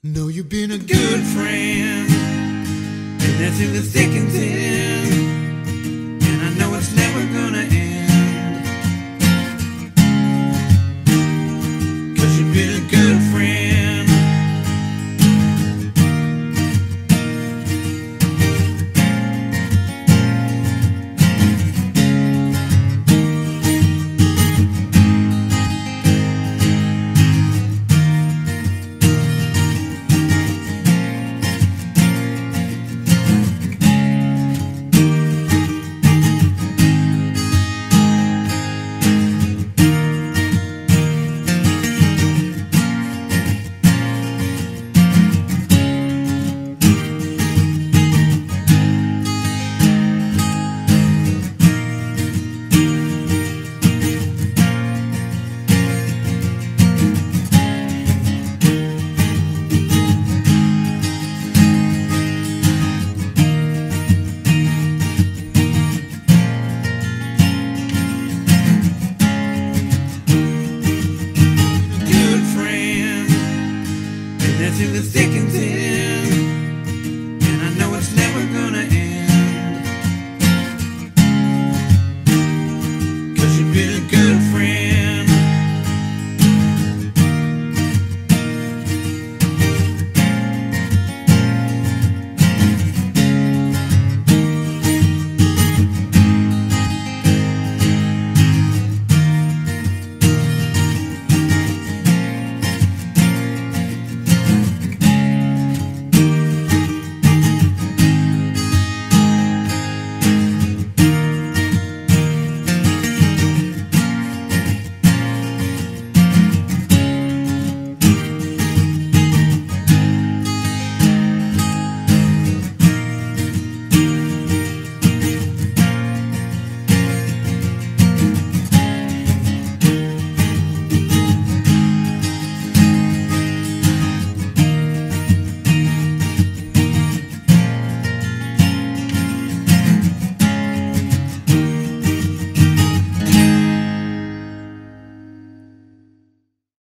Know you've been a good friend, and that's through the thick and thin, and I know it's never gonna end, 'cause you've been a good friend. Through the thick and thin.